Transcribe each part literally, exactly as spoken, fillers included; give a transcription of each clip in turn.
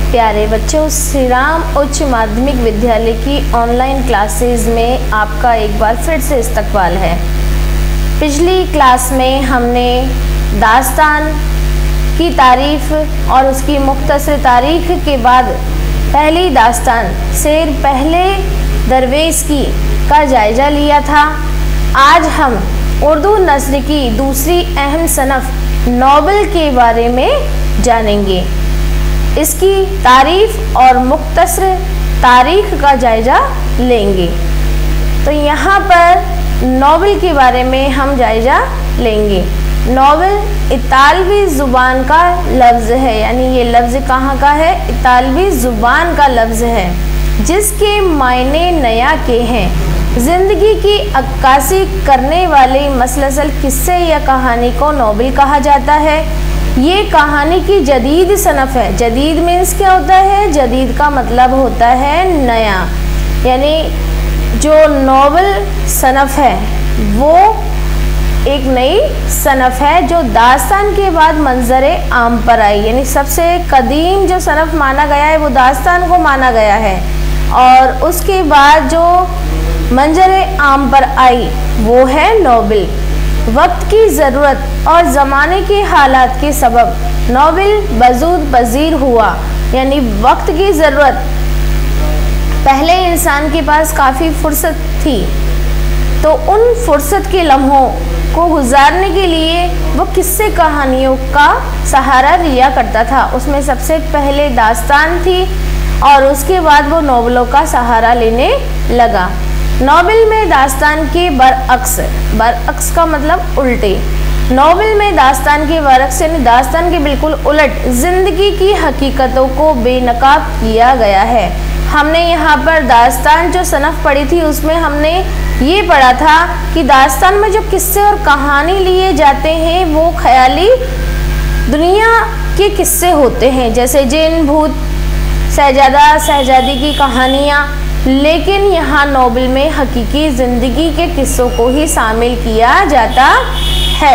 प्यारे बच्चों, श्री राम उच्च माध्यमिक विद्यालय की ऑनलाइन क्लासेस में आपका एक बार फिर से इस्तकबाल है। पिछली क्लास में हमने दास्तान की तारीफ़ और उसकी मुख्तसर तारीख़ के बाद पहली दास्तान शेर पहले दरवेश की का जायज़ा लिया था। आज हम उर्दू नस्र की दूसरी अहम सनफ़ नॉवल के बारे में जानेंगे। इसकी तारीफ़ और मुख्तसर तारीख़ का जायज़ा लेंगे। तो यहाँ पर नॉवल के बारे में हम जायज़ा लेंगे। नॉवल इतालवी ज़ुबान का लफ्ज़ है, यानी ये लफ्ज़ कहाँ का है? इतालवी ज़ुबान का लफ्ज़ है, जिसके मायने नया के हैं। ज़िंदगी की अक्कासी करने वाले मसलसल किस्से या कहानी को नॉवल कहा जाता है। ये कहानी की जदीद सनफ़ है। जदीद मीन्स क्या होता है? जदीद का मतलब होता है नया, यानी जो नॉवल सनफ़ है वो एक नई सनफ़ है जो दास्तान के बाद मंजर आम पर आई। यानी सबसे कदीम जो सनफ़ माना गया है वो दास्तान को माना गया है, और उसके बाद जो मंजर आम पर आई वो है नॉवल। वक्त की ज़रूरत और ज़माने के हालात के सबब नॉवल वजूद पजीर हुआ। यानी वक्त की ज़रूरत, पहले इंसान के पास काफ़ी फुर्सत थी, तो उन फुर्सत के लम्हों को गुजारने के लिए वो किस्से कहानियों का सहारा लिया करता था। उसमें सबसे पहले दास्तान थी और उसके बाद वो नॉवलों का सहारा लेने लगा। नॉवल में दास्तान के बरअक्स, बरअक्स का मतलब उल्टे, नॉवल में दास्तान के बरअक्स यानी दास्तान के बिल्कुल उलट ज़िंदगी की हकीकतों को बेनकाब किया गया है। हमने यहाँ पर दास्तान जो सनफ़ पढ़ी थी उसमें हमने ये पढ़ा था कि दास्तान में जो किस्से और कहानी लिए जाते हैं वो ख्याली दुनिया के किस्से होते हैं, जैसे जिन, भूत, शहजादा शहजादी की कहानियाँ। लेकिन यहाँ नॉवल में हकीकी ज़िंदगी के किस्सों को ही शामिल किया जाता है।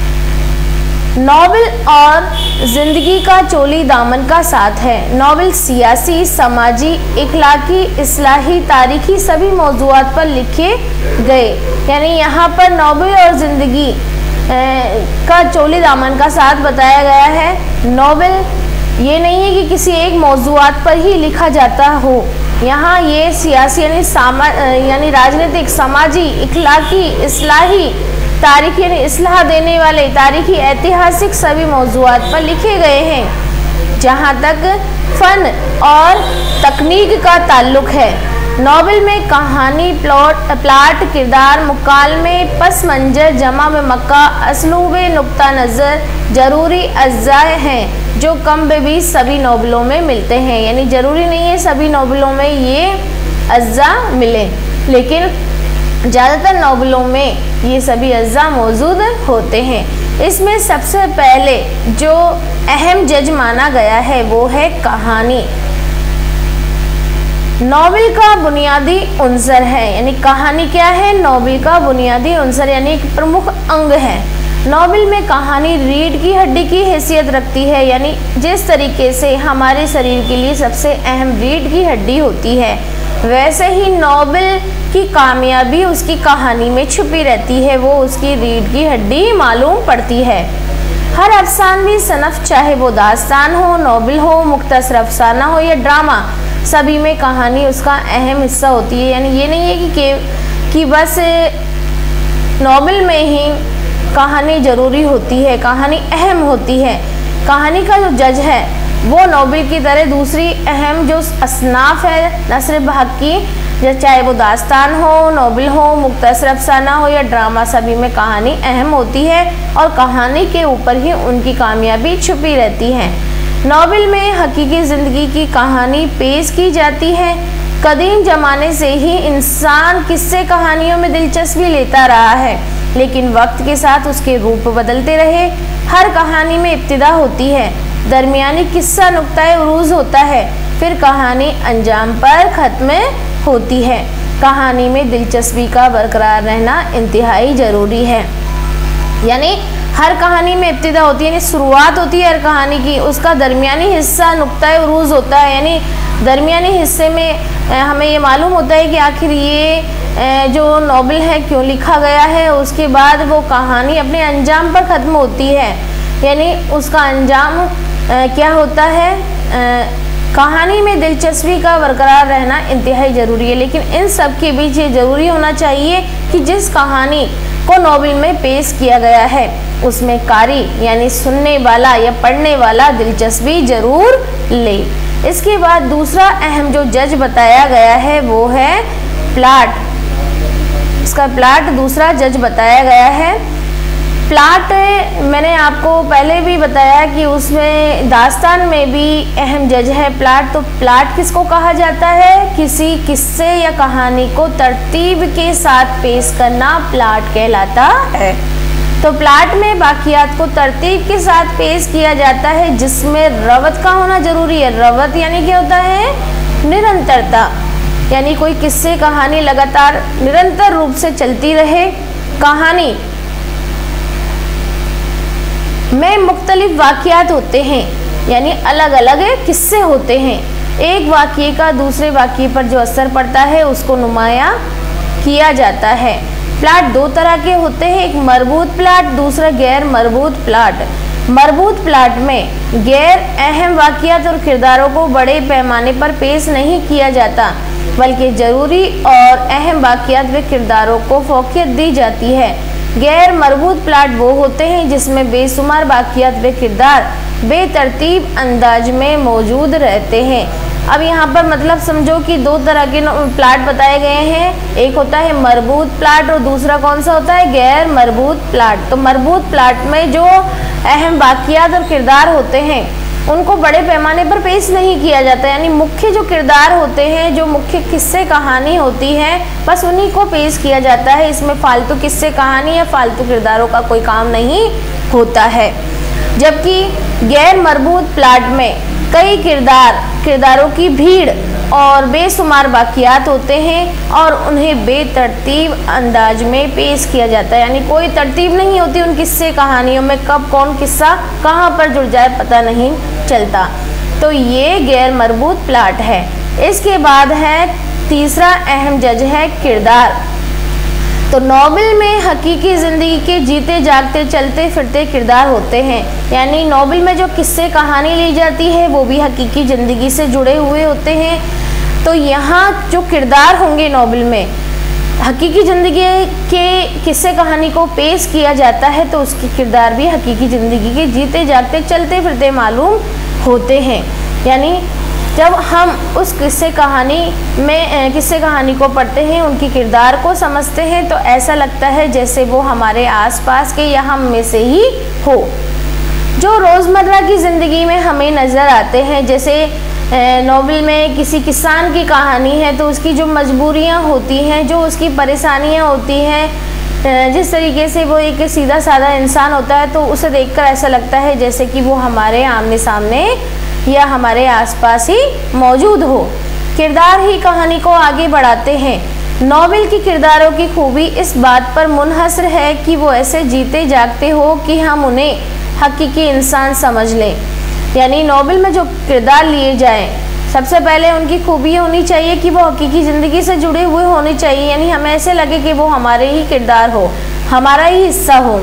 नॉवल और ज़िंदगी का चोली दामन का साथ है। नॉवल सियासी, समाजी, इखलाकी, इस्लाही, तारीखी सभी मौज़ूआत पर लिखे गए। यानी यहाँ पर नॉवल और ज़िंदगी का चोली दामन का साथ बताया गया है। नॉवल ये नहीं है कि किसी एक मौज़ूआत पर ही लिखा जाता हो। यहाँ ये सियासी यानी सामा यानी राजनीतिक, समाजी, इखलाकी, इस्लाही, तारीखी यानी इस्लाह देने वाले, तारीखी, ऐतिहासिक सभी मौज़ूआत पर लिखे गए हैं। जहाँ तक फ़न और तकनीक का ताल्लुक़ है, नॉवल में कहानी, प्लॉट प्लाट किरदार, मुकालमे, पस मंजर, जमा में मक्का, असलूब, नुक्ता नज़र ज़रूरी अज्ज़ाए हैं जो कम बेबी सभी नॉवलों में मिलते हैं। यानी ज़रूरी नहीं है सभी नॉवलों में ये अज्ज़ा मिले, लेकिन ज़्यादातर नॉवलों में ये सभी अज्ज़ा मौजूद होते हैं। इसमें सबसे पहले जो अहम जज माना गया है वो है कहानी। नॉवल का बुनियादी उन्सर है, यानी कहानी क्या है? नॉवल का बुनियादी उन्सर यानी एक प्रमुख अंग है। नॉवल में कहानी रीढ़ की हड्डी की हैसियत रखती है, यानी जिस तरीके से हमारे शरीर के लिए सबसे अहम रीढ़ की हड्डी होती है, वैसे ही नॉवल की कामयाबी उसकी कहानी में छुपी रहती है। वो उसकी रीढ़ की हड्डी मालूम पड़ती है। हर अफसानवी सनफ़, चाहे वो दास्तान हो, नॉवल हो, मुख्तसर अफसाना हो या ड्रामा, सभी में कहानी उसका अहम हिस्सा होती है। यानी ये नहीं है कि के, कि बस नॉवल में ही कहानी ज़रूरी होती है, कहानी अहम होती है। कहानी का जो जज है वो नॉवल की तरह दूसरी अहम जो असनाफ़ है नस्र बहक की, चाहे वो दास्तान हो, नॉवल हो, मुख्तसर अफसाना हो या ड्रामा, सभी में कहानी अहम होती है और कहानी के ऊपर ही उनकी कामयाबी छुपी रहती है। नॉवल में हकीकी ज़िंदगी की कहानी पेश की जाती है। कदीम ज़माने से ही इंसान किस्से कहानियों में दिलचस्पी लेता रहा है, लेकिन वक्त के साथ उसके रूप बदलते रहे। हर कहानी में इब्तिदा होती है, दरमियानी किस्सा नुक्ता उरूज होता है, फिर कहानी अंजाम पर ख़त्म होती है। कहानी में दिलचस्पी का बरकरार रहना इंतहाई ज़रूरी है। यानी हर कहानी में इब्तिदा होती है, यानी शुरुआत होती है हर कहानी की, उसका दरमियानी हिस्सा नुक्ता उरूज होता है, यानी दरमियानी हिस्से में हमें ये मालूम होता है कि आखिर ये जो नॉवेल है क्यों लिखा गया है। उसके बाद वो कहानी अपने अंजाम पर ख़त्म होती है, यानी उसका अंजाम क्या होता है। कहानी में दिलचस्पी का बरकरार रहना इंतहाई ज़रूरी है, लेकिन इन सब के बीच ये ज़रूरी होना चाहिए कि जिस कहानी को नॉवेल में पेश किया गया है उसमें कारी यानी सुनने वाला या पढ़ने वाला दिलचस्पी ज़रूर ले। इसके बाद दूसरा अहम जो जज बताया गया है वो है प्लाट। इसका प्लाट दूसरा जज बताया गया है। प्लाट मैंने आपको पहले भी बताया कि उसमें दास्तान में भी अहम जज है प्लाट। तो प्लाट किसको कहा जाता है? किसी किस्से या कहानी को तरतीब के साथ पेश करना प्लाट कहलाता है। तो प्लाट में वाक़ियात को तरतीब के साथ पेश किया जाता है, जिसमें रवत का होना जरूरी है। रवत यानी क्या होता है? निरंतरता, यानी कोई किस्से कहानी लगातार निरंतर रूप से चलती रहे। कहानी में मुख्तलिफ वाक़ियात होते हैं, यानी अलग अलग किस्से होते हैं। एक वाक़ये का दूसरे वाक़ये पर जो असर पड़ता है उसको नुमाया किया जाता है। प्लाट दो तरह के होते हैं, एक मरबूत प्लाट, दूसरा गैर मरबूत प्लाट। मरबूत प्लाट में गैर अहम वाक़ियात और किरदारों को बड़े पैमाने पर पेश नहीं किया जाता, बल्कि ज़रूरी और अहम वाक़ियात व किरदारों को फ़ौक़ियत दी जाती है। गैर मरबूत प्लाट वो होते हैं जिसमें बेशुमार वाक़ियात व किरदार बेतरतीब अंदाज में मौजूद रहते हैं। अब यहाँ पर मतलब समझो कि दो तरह के प्लाट बताए गए हैं, एक होता है मरबूत प्लाट और दूसरा कौन सा होता है? गैर मरबूत प्लाट। तो मरबूत प्लाट में जो अहम वाक़ियात और किरदार होते हैं उनको बड़े पैमाने पर पेश नहीं किया जाता, यानी मुख्य जो किरदार होते हैं, जो मुख्य किस्से कहानी होती है, बस उन्हीं को पेश किया जाता है। इसमें फालतू किस्से कहानी या फालतू किरदारों का कोई काम नहीं होता है। जबकि गैर मरबूत प्लाट में कई किरदार किरदारों की भीड़ और बेशुमार वाक़ियात होते हैं और उन्हें बेतरतीब अंदाज में पेश किया जाता है, यानी कोई तरतीब नहीं होती उन किस्से कहानियों में, कब कौन किस्सा कहाँ पर जुड़ जाए पता नहीं चलता। तो ये गैर मरबूत प्लाट है। इसके बाद है तीसरा अहम जज है किरदार। तो नॉवेल में हकीकी ज़िंदगी के जीते जागते चलते फिरते किरदार होते हैं, यानी नॉवेल में जो किस्से कहानी ली जाती है वो भी हकीकी ज़िंदगी से जुड़े हुए होते हैं। तो यहाँ जो किरदार होंगे नॉवेल में हकीकी ज़िंदगी के किस्से कहानी को पेश किया जाता है, तो उसके किरदार भी हकीकी ज़िंदगी के जीते जागते चलते फिरते मालूम होते हैं। यानी जब हम उस किस्से कहानी में किस्से कहानी को पढ़ते हैं, उनकी किरदार को समझते हैं, तो ऐसा लगता है जैसे वो हमारे आसपास के या हम में से ही हो, जो रोज़मर्रा की ज़िंदगी में हमें नज़र आते हैं। जैसे नॉवेल में किसी किसान की कहानी है तो उसकी जो मजबूरियां होती हैं, जो उसकी परेशानियां होती हैं, जिस तरीके से वो एक सीधा साधा इंसान होता है, तो उसे देखकर ऐसा लगता है जैसे कि वो हमारे आमने सामने या हमारे आसपास ही मौजूद हो। किरदार ही कहानी को आगे बढ़ाते हैं। नॉवेल की किरदारों की खूबी इस बात पर मुनहसर है कि वो ऐसे जीते जागते हो कि हम उन्हें हकीकी इंसान समझ लें। यानी नॉवेल में जो किरदार लिए जाएं, सबसे पहले उनकी खूबी होनी चाहिए कि वो हकीकी ज़िंदगी से जुड़े हुए होने चाहिए, यानी हमें ऐसे लगे कि वो हमारे ही किरदार हो, हमारा ही हिस्सा हो।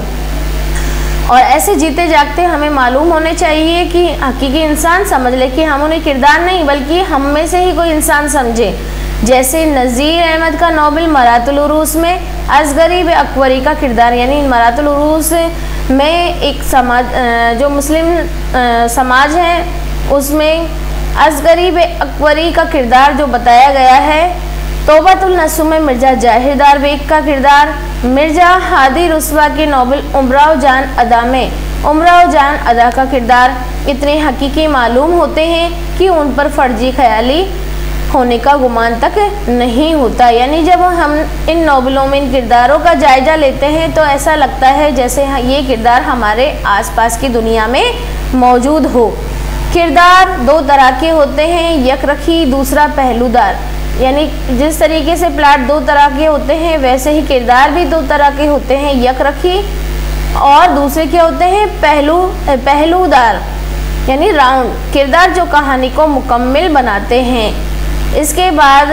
और ऐसे जीते जागते हमें मालूम होने चाहिए कि हकीकी इंसान समझ ले, कि हम उन्हें किरदार नहीं बल्कि हम में से ही कोई इंसान समझे। जैसे नज़ीर अहमद का नॉवेल मरातुल उरूस में असगरी व अकबरी का किरदार, यानी मरातुल उरूस में एक समाज जो मुस्लिम समाज है उसमें असगरी व अकबरी का किरदार जो बताया गया है। तौबतुल नसूह में मिर्ज़ा जाहिरदार बेग का किरदार, मिर्ज़ा हादी रुस्वा के नॉवेल उमराव जान अदा में उमराव जान अदा का किरदार इतने हकीकी मालूम होते हैं कि उन पर फर्जी ख्याली होने का गुमान तक नहीं होता। यानी जब हम इन नॉवेलों में इन किरदारों का जायज़ा लेते हैं तो ऐसा लगता है जैसे ये किरदार हमारे आसपास की दुनिया में मौजूद हो। किरदार दो तरह के होते हैं, यकरखी, दूसरा पहलूदार। यानी जिस तरीके से प्लाट दो तरह के होते हैं वैसे ही किरदार भी दो तरह के होते हैं, यकरखी और दूसरे क्या होते हैं, पहलू पहलूदार यानी राउंड किरदार जो कहानी को मुकम्मल बनाते हैं। इसके बाद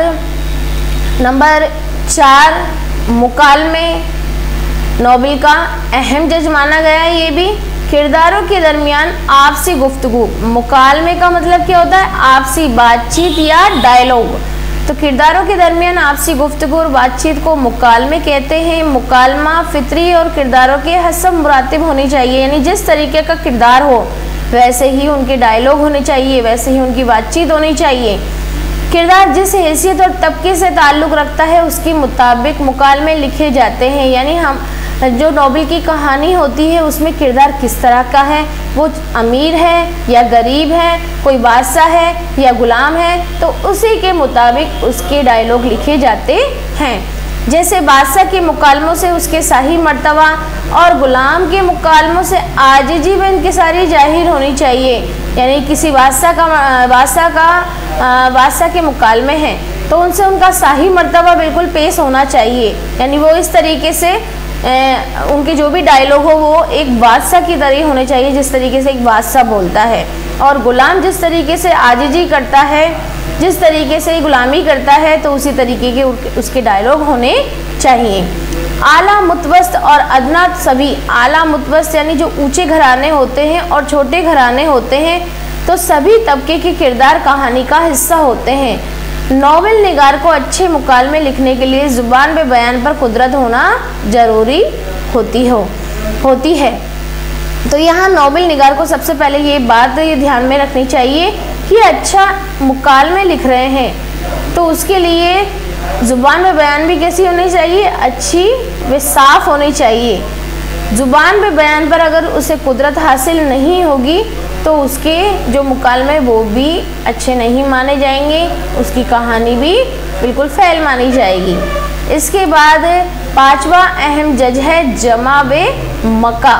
नंबर चार, मुकालमे नॉवेल का अहम जज माना गया है। ये भी किरदारों के दरमियान आपसी गुफ्तगू, मुकालमे का मतलब क्या होता है, आपसी बातचीत या डायलॉग। तो किरदारों के दरमियान आपसी गुफ्तगू और बातचीत को मुकालमे कहते हैं। मुकालमा फितरी और किरदारों के हसब मुरातिब होनी चाहिए, यानी जिस तरीके का किरदार हो वैसे ही उनके डायलॉग होने चाहिए, वैसे ही उनकी बातचीत होनी चाहिए। किरदार जिस हैसियत और तबके से ताल्लुक़ रखता है उसके मुताबिक मुकालमे लिखे जाते हैं, यानी हम जो नॉवेल की कहानी होती है उसमें किरदार किस तरह का है, वो अमीर है या गरीब है, कोई बादशाह है या गुलाम है, तो उसी के मुताबिक उसके डायलॉग लिखे जाते हैं। जैसे बादशाह के मुकालमों से उसके शाही मर्तबा और गुलाम के मुकालमों से आजिज़ी व इनकिसारी जाहिर होनी चाहिए, यानी किसी बादशाह का बादशाह का बादशाह के मुकालमे हैं तो उनसे उनका शाही मर्तबा बिल्कुल पेश होना चाहिए, यानी वो इस तरीके से ए, उनके जो भी डायलॉग हो वो एक बादशाह की तरह होने चाहिए, जिस तरीके से एक बादशाह बोलता है। और गुलाम जिस तरीके से आजिज़ी करता है, जिस तरीके से गुलामी करता है, तो उसी तरीके के उसके डायलॉग होने चाहिए। आला मुतवस्त और अदना, सभी आला मुतवस्त यानी जो ऊंचे घराने होते हैं और छोटे घराने होते हैं, तो सभी तबके के किरदार कहानी का हिस्सा होते हैं। नॉवेल निगार को अच्छे मुकालमे लिखने के लिए ज़ुबान व बयान पर कुदरत होना ज़रूरी होती हो होती है। तो यहाँ नॉवेल निगार को सबसे पहले ये बात ये ध्यान में रखनी चाहिए कि अच्छा मुकालमे लिख रहे हैं तो उसके लिए ज़ुबान व बयान भी कैसी होनी चाहिए, अच्छी व साफ़ होनी चाहिए। ज़ुबान व बयान पर अगर उसे कुदरत हासिल नहीं होगी तो उसके जो मुकालमे वो भी अच्छे नहीं माने जाएंगे, उसकी कहानी भी बिल्कुल फेल मानी जाएगी। इसके बाद पांचवा अहम जज है जमा व मका।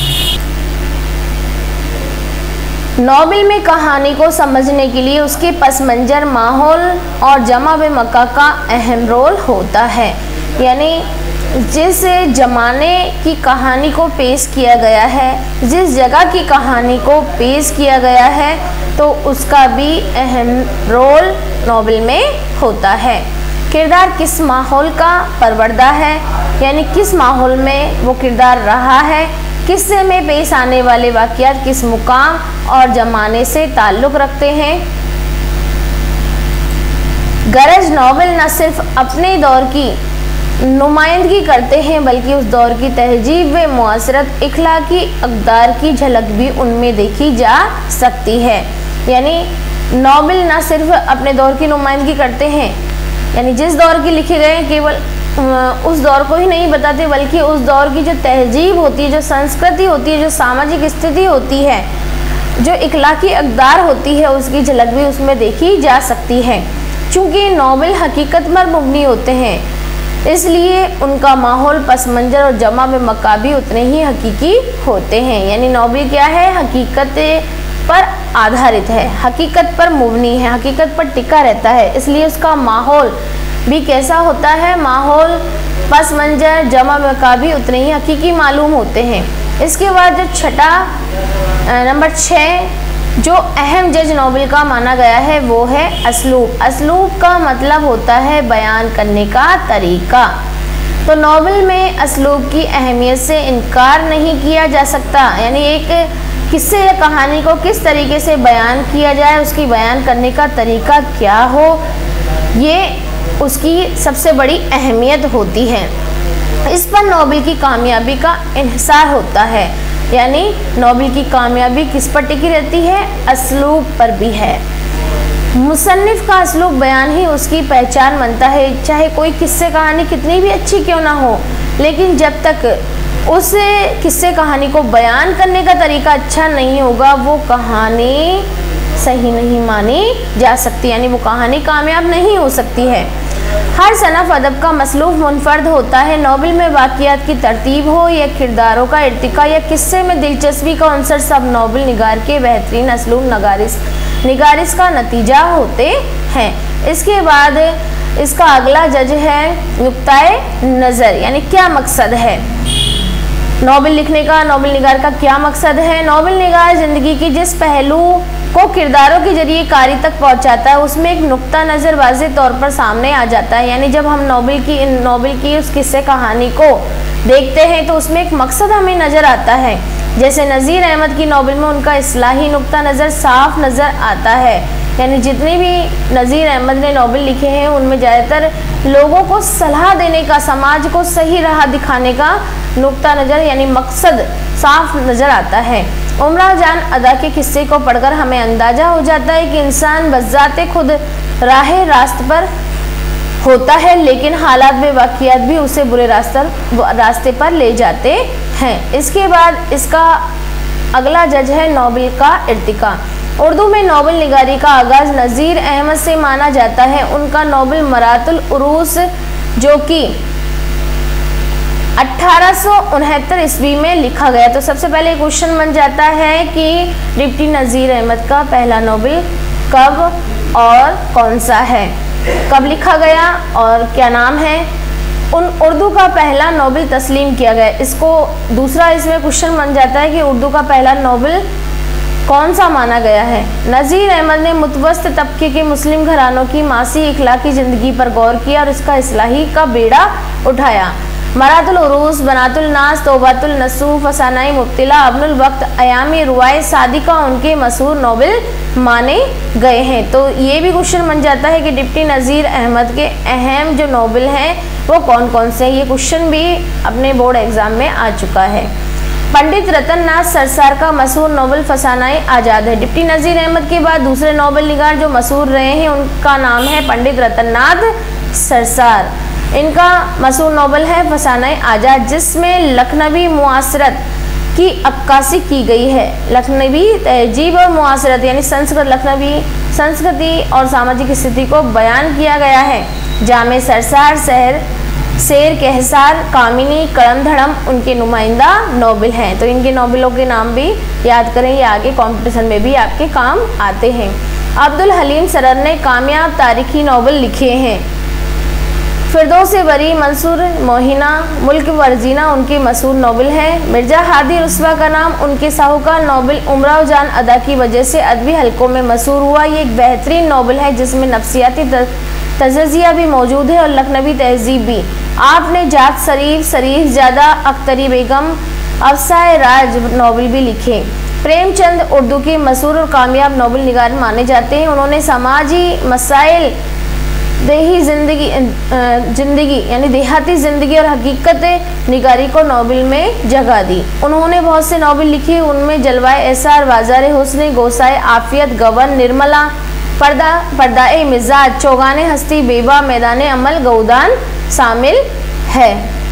नॉवेल में कहानी को समझने के लिए उसके पस मंजर, माहौल और जमा व मका का अहम रोल होता है, यानी जिस ज़माने की कहानी को पेश किया गया है, जिस जगह की कहानी को पेश किया गया है, तो उसका भी अहम रोल नॉवेल में होता है। किरदार किस माहौल का परवरदा है, यानी किस माहौल में वो किरदार रहा है, किस्से में पेश आने वाले वाक़यात किस मुकाम और ज़माने से ताल्लुक़ रखते हैं। गरज नॉवेल न सिर्फ अपने दौर की नुमाइंदगी करते हैं बल्कि उस दौर की तहजीब व मुआसरत, इखलाकी अक़दार की झलक भी उनमें देखी जा सकती है। यानी नॉवेल ना सिर्फ अपने दौर की नुमाइंदगी करते हैं, यानी जिस दौर की लिखे गए हैं केवल उस दौर को ही नहीं बताते, बल्कि उस दौर की जो तहजीब होती है, जो संस्कृति होती है, जो सामाजिक स्थिति होती है, जो इखलाकी अक़दार होती है, उसकी झलक भी उसमें देखी जा सकती है। चूँकि नॉवेल हकीकत पर मुबनी होते हैं इसलिए उनका माहौल, पस मंजर और जमा में मका भी उतने ही हकीकी होते हैं। यानी नॉवेल क्या है, हकीकत पर आधारित है, हकीकत पर मुबनी है, हकीकत पर टिका रहता है, इसलिए उसका माहौल भी कैसा होता है, माहौल, पस मंजर, जमा मका भी उतने ही हकीकी मालूम होते हैं। इसके बाद जो छठा नंबर छः जो अहम जज नॉवेल का माना गया है वो है असलूब। असलूब का मतलब होता है बयान करने का तरीका। तो नॉवेल में असलूब की अहमियत से इनकार नहीं किया जा सकता, यानी एक किस्से या कहानी को किस तरीके से बयान किया जाए, उसकी बयान करने का तरीका क्या हो, ये उसकी सबसे बड़ी अहमियत होती है। इस पर नॉवेल की कामयाबी का इन्हिसार होता है, यानी नॉवेल की कामयाबी किस पर टिकी रहती है, असलूब पर भी है। मुसन्निफ का असलूब बयान ही उसकी पहचान बनता है, चाहे कोई किस्से कहानी कितनी भी अच्छी क्यों ना हो, लेकिन जब तक उस किस्से कहानी को बयान करने का तरीका अच्छा नहीं होगा वो कहानी सही नहीं मानी जा सकती, यानी वो कहानी कामयाब नहीं हो सकती है। हर सनफ अदब का मसलूब मुनफर्द होता है। नॉवेल में वाक़यात की तरतीब हो या किरदारों का इर्तिका या किस्से में दिलचस्पी का अंसर, सब नॉवेल निगार के बेहतरीन असलूब नगारिश निगारिश का नतीजा होते हैं। इसके बाद इसका अगला जज है नुक्ताए नज़र, यानी क्या मकसद है। नॉवेल लिखने का, नॉवेल निगार का क्या मकसद है? नॉवेल निगार जिंदगी की जिस पहलू को किरदारों के जरिए कारी तक पहुंचाता है उसमें एक नुक्ता नज़र वाज़ेह तौर पर सामने आ जाता है। यानी जब हम नॉवेल की नॉवेल की उस किस्से कहानी को देखते हैं तो उसमें एक मकसद हमें नज़र आता है। जैसे नज़ीर अहमद की नॉवेल में उनका इस्लाही नुक्ता नज़र साफ नज़र आता है। यानी जितने भी नज़ीर अहमद ने नॉवेल लिखे हैं उनमें ज़्यादातर लोगों को सलाह देने का, समाज को सही राह दिखाने का नुक्ता नज़र यानी मकसद साफ नज़र आता है। उमराव जान अदा के किस्से को पढ़कर हमें अंदाज़ा हो जाता है कि इंसान बज़ाते खुद राह रास्त पर होता है, लेकिन हालात व वाक़ियात भी उसे बुरे रास्ते रास्ते पर ले जाते हैं। इसके बाद इसका अगला जज है नॉवेल का इर्तिका। उर्दू में नॉवेल निगारी का आगाज़ नज़ीर अहमद से माना जाता है। उनका नॉवेल मरातुल उरूस जो कि अठारह सौ उनहत्तर ईस्वी में लिखा गया। तो सबसे पहले क्वेश्चन बन जाता है कि डिप्टी नज़ीर अहमद का पहला नॉवेल कब और कौन सा है, कब लिखा गया और क्या नाम है। उन उर्दू का पहला नॉवेल तस्लीम किया गया। इसको दूसरा इसमें क्वेश्चन बन जाता है कि उर्दू का पहला नॉवेल कौन सा माना गया है। नज़ीर अहमद ने मुतवस्सित तबके के मुस्लिम घरानों की मासी इखलाकी ज़िंदगी पर गौर किया और इसका इस्लाही का बेड़ा उठाया। मरातुल उरूस, बनातुल नास, तौबातुल नसूह, फसानाई मुब्तिला, अब्नुल वक्त, अयामी रुवाए सादिका उनके मशहूर नॉवेल माने गए हैं। तो ये भी क्वेश्चन बन जाता है कि डिप्टी नज़ीर अहमद के अहम जो नॉवेल हैं वो कौन कौन से हैं। ये क्वेश्चन भी अपने बोर्ड एग्जाम में आ चुका है। पंडित रतन नाथ सरसार का मशहूर नॉवेल फसानाए आज़ाद है। डिप्टी नज़ीर अहमद के बाद दूसरे नॉवेल निगार जो मशहूर रहे हैं उनका नाम है पंडित रतन नाथ सरसार। इनका मशहूर नॉवेल है फसानाए आज़ाद, जिसमें लखनवी मुआसरत की अक्कासी की गई है। लखनवी तहजीब और मुआसरत यानी संस्कृत लखनवी संस्कृति और सामाजिक स्थिति को बयान किया गया है। जामे सरसार, शहर शेर कहसार, कामिनी, कड़म धड़म उनके नुमाइंदा नॉवेल हैं। तो इनके नॉवेलों के नाम भी याद करें, ये आगे कंपटीशन में भी आपके काम आते हैं। अब्दुल हलीम सरर ने कामयाब तारीखी नॉवेल लिखे हैं। फिरदौस बरी, मंसूर मोहिना, मुल्क वर्जीना उनकी मशहूर नॉवेल है। मिर्जा हादी रुस्वा का नाम उनके साहूकार नॉवेल उमराव जान अदा की वजह से अदबी हलकों में मशहूर हुआ। ये एक बेहतरीन नॉवेल है जिसमें नफ्सियाती तजज़िया भी मौजूद है और लखनवी तहजीब भी। आपने जात शरीफ, शरीफ ज़्यादा, अख्तरी बेगम, अफसाए राज नॉवेल भी लिखे। प्रेमचंद उर्दू के मशहूर और कामयाब नॉवेल निगार माने जाते हैं। उन्होंने समाजी मसाइल, देही ज़िंदगी ज़िंदगी यानी देहाती ज़िंदगी और हकीकत निगारी को नॉवेल में जगह दी। उन्होंने बहुत से नॉवेल लिखे, उनमें जलवाए एसार, बाज़ार हुस्न, गोसाए आफियत, गवन, निर्मला, पर्दा पर्दाए मिजाज, चौगाने हस्ती, बेबा, मैदाने अमल, गौदान शामिल है।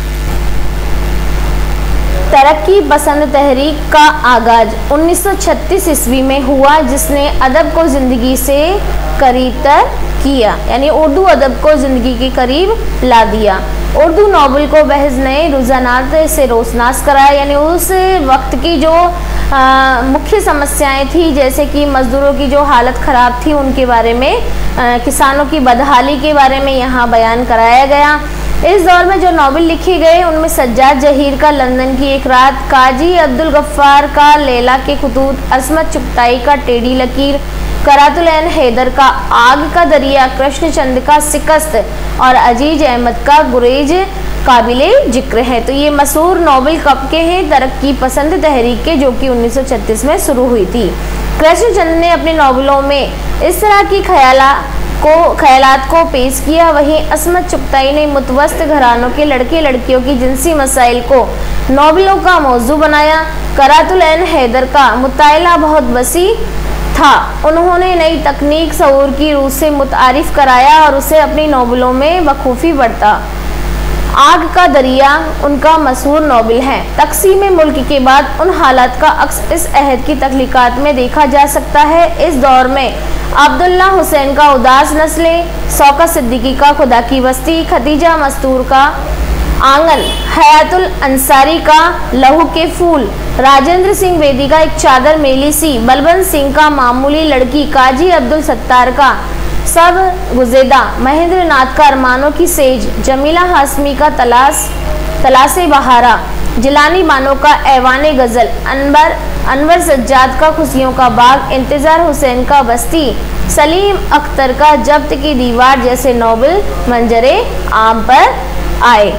तरक्की पसंद तहरीक का आगाज उन्नीस सौ छत्तीस ईस्वी में हुआ, जिसने अदब को ज़िंदगी से करीब तर किया, यानी उर्दू अदब को ज़िंदगी के करीब ला दिया। उर्दू नावल को बहज़ नए रुझानात से रोशनास कराया, यानी उस वक्त की जो आ, मुख्य समस्याएं थी, जैसे कि मज़दूरों की जो हालत ख़राब थी उनके बारे में, आ, किसानों की बदहाली के बारे में यहाँ बयान कराया गया। इस दौर में जो नावल लिखे गए उनमें सज्जाद जहीर का लंदन की एक रात, काजी अब्दुल गफ्फार का लैला के खुतूत, असमत चुगताई का टेढ़ी लकीर, करातुल ऐन हैदर का आग का दरिया, कृष्णचंद का शिकस्त और अजीज अहमद का गुरेज काबिले जिक्र है। तो ये मशहूर नावल कब के हैं? तरक्की पसंद तहरीक के, जो कि उन्नीस सौ छत्तीस में शुरू हुई थी। कृष्णचंद ने अपने नावलों में इस तरह की ख्याला को ख्यालात को पेश किया। वहीं असमत चुगताई ने मुतवस्सित घरानों के लड़के लड़कियों की जिनसी मसाइल को नावलों का मौजू बनाया। करातुल ऐन हैदर का मुताला बहुत वसी था। उन्होंने नई तकनीक शऊर की रूह से मुतारिफ कराया और उसे अपनी नावलों में बखूबी बढ़ता। आग का दरिया उनका मशहूर नावल है। तक़सीम मुल्क के बाद उन हालात का अक्स इस अहद की तख्लीकात में देखा जा सकता है। इस दौर में अब्दुल्ला हुसैन का उदास नस्लें, शौकत सिद्दीकी का खुदा की बस्ती, खदीजा मस्तूर का आंगन, हयातुल अंसारी का लहू के फूल, राजेंद्र सिंह बेदी का एक चादर मेली सी, बलबंत सिंह का मामूली लड़की, काजी अब्दुल सत्तार का सब गुजेदा, महेंद्र नाथ का अरमानों की सेज, जमीला हाशमी का तलाश तलाशे बहारा, जिलानी बानो का ऐवाने गज़ल, अनवर अनवर सज्जाद का खुशियों का बाग, इंतज़ार हुसैन का बस्ती, सलीम अख्तर का जब्त की दीवार जैसे नॉवल मंजरे आम पर आए।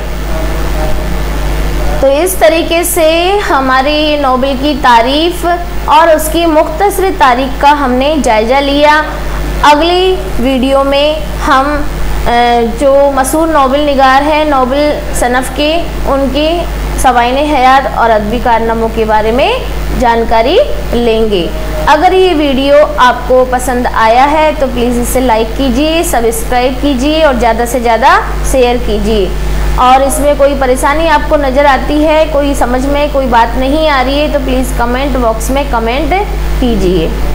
तो इस तरीके से हमारी नॉवल की तारीफ़ और उसकी मुख्तसर तारीख का हमने जायज़ा लिया। अगली वीडियो में हम जो मशहूर नॉवल निगार हैं नॉवल सनफ़ के, उनकी सवाइन हयात और अदबी कारनामों के बारे में जानकारी लेंगे। अगर ये वीडियो आपको पसंद आया है तो प्लीज़ इसे लाइक कीजिए, सब्सक्राइब कीजिए और ज़्यादा से ज़्यादा शेयर कीजिए। और इसमें कोई परेशानी आपको नज़र आती है, कोई समझ में कोई बात नहीं आ रही है तो प्लीज़ कमेंट बॉक्स में कमेंट कीजिए।